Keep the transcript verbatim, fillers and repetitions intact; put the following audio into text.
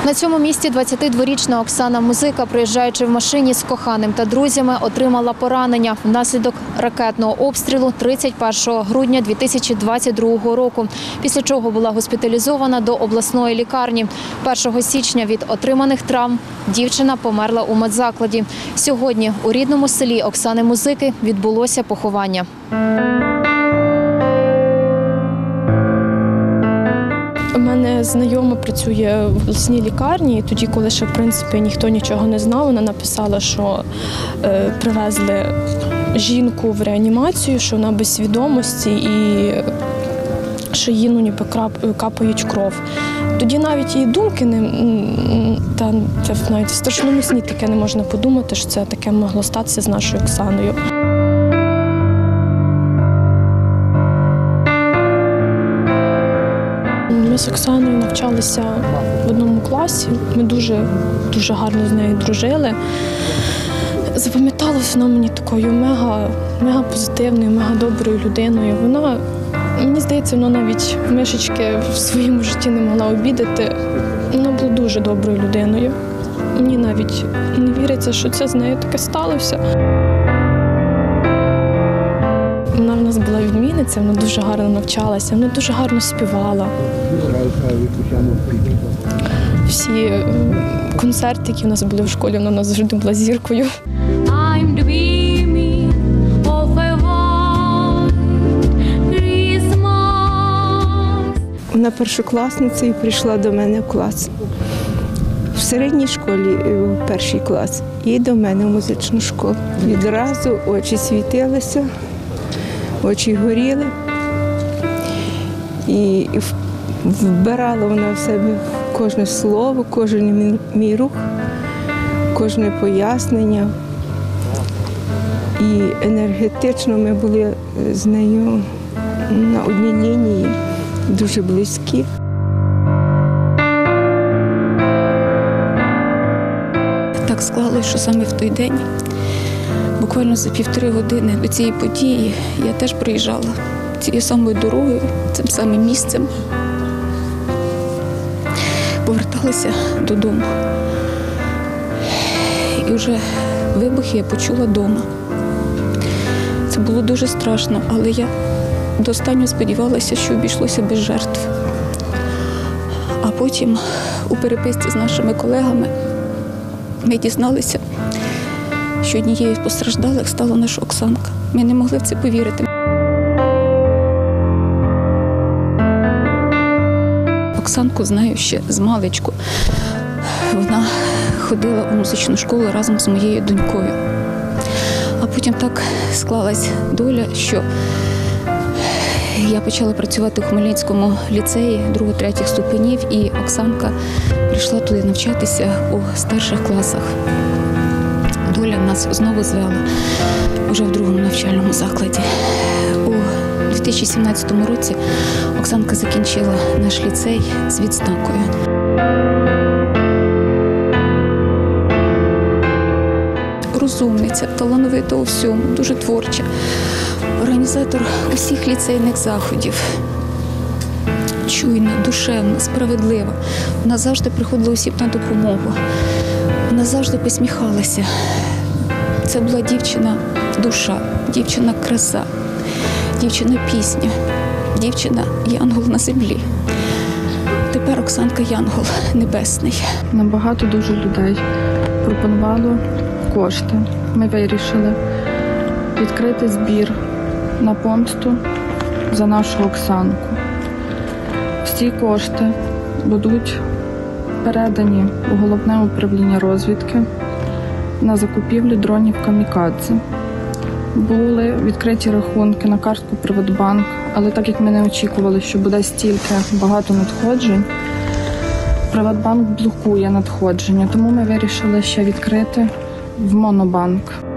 На цьому місці двадцятидворічна Оксана Музика, приїжджаючи в машині з коханим та друзями, отримала поранення внаслідок ракетного обстрілу тридцять першого грудня дві тисячі двадцять другого року, після чого була госпіталізована до обласної лікарні. першого січня від отриманих травм дівчина померла у медзакладі. Сьогодні у рідному селі Оксани Музики відбулося поховання. У мене знайома працює в обласній лікарні, і тоді, коли ще, в принципі, ніхто нічого не знав, вона написала, що е, привезли жінку в реанімацію, що вона без свідомості і що їй ну, ніби капають кров. Тоді навіть її думки, не, та, це навіть в страшному сні таке не можна подумати, що це таке могло статися з нашою Оксаною. Ми з Оксаною навчалися в одному класі, ми дуже, дуже гарно з нею дружили. Запам'яталася вона мені такою мега, мега позитивною, мега доброю людиною. Вона, мені здається, вона навіть мишечки в своєму житті не могла обідати. Вона була дуже доброю людиною. Мені навіть не віриться, що це з нею таке сталося. Вона в нас була відмінниця, вона дуже гарно навчалася, вона дуже гарно співала. Всі концерти, які в нас були в школі, вона завжди була зіркою. Вона першокласниця і прийшла до мене в клас. В середній школі, в перший клас, і до мене в музичну школу. Відразу очі світилися. Очі горіли, і вбирала вона в себе кожне слово, кожен мій рух, кожне пояснення. І енергетично ми були з нею на одній лінії, дуже близькі. Так склалося, що саме в той день, буквально за півтори години до цієї події я теж приїжджала цією самою дорогою, цим самим місцем. Поверталася додому. І вже вибухи я почула вдома. Це було дуже страшно, але я до останнього сподівалася, що обійшлося без жертв. А потім у переписці з нашими колегами ми дізналися, що однією з постраждалих стала наша Оксанка. Ми не могли в це повірити. Оксанку знаю ще з маличку. Вона ходила у музичну школу разом з моєю донькою. А потім так склалась доля, що я почала працювати у Хмельницькому ліцеї другого-третіх ступенів, і Оксанка прийшла туди навчатися у старших класах. Доля нас знову звела вже в другому навчальному закладі. У дві тисячі сімнадцятому році Оксанка закінчила наш ліцей з відзнакою. Розумниця, талановита у всьому, дуже творча. Організатор усіх ліцейних заходів. Чуйна, душевна, справедлива. Вона завжди приходила усім на допомогу. Вона завжди посміхалася. Це була дівчина-душа, дівчина-краса, дівчина-пісня, дівчина-янгол на землі. Тепер Оксанка янгол небесний. Нам багато дуже людей пропонувало кошти. Ми вирішили відкрити збір на помсту за нашу Оксанку. Всі кошти будуть передані у Головне управління розвідки на закупівлю дронів «Камікадзе». Були відкриті рахунки на картку «Приватбанк», але так як ми не очікували, що буде стільки багато надходжень, «Приватбанк» блокує надходження, тому ми вирішили ще відкрити в Монобанк.